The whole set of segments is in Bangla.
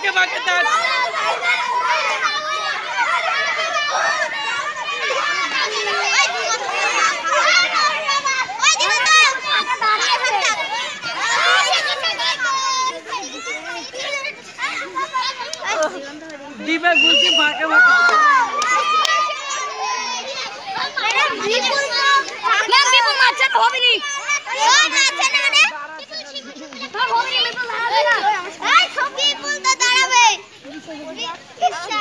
ভাগে ভাগে দেন। দিবে গুলছি ভাগে ভাগে। ম্যাম বিপুল মারছে না হবে নি। ও মারছে না রে। হ্যাঁ হবে নি বিপুল হবে না। এই সব বিপুল তো দাঁড়াবে। কিসা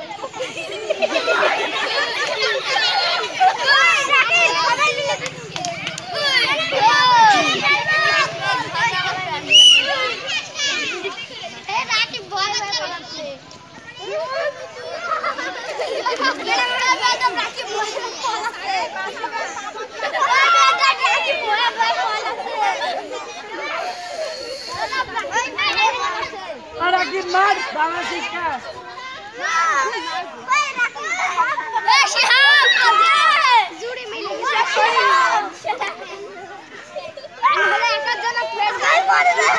मार बाबा सिक्का ए शिहाब जुड़ी मिली আমরা একার জন্য প্লেস করে দে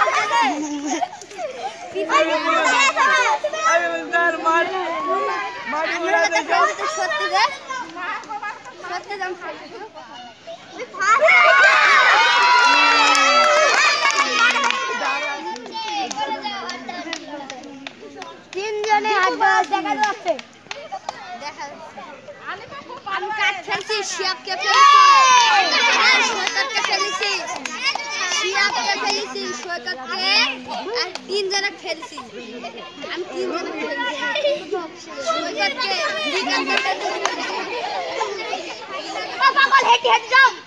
আরে উদার মার মার উড়া দে সত্যি রে সত্যি জান তিনজনে হাত দেখা যাচ্ছে আমি কাট ফেলছি শিয়াবকে ফেলছি সৈকতকে ফেলছি শিয়াবকে ফেলছি সৈকতকে আর তিনজনে ফেলছি আমি তিনজনে ফেলছি সৈকতকে দিগন্তকে বাবা বল হেঁটে হেঁটে যাও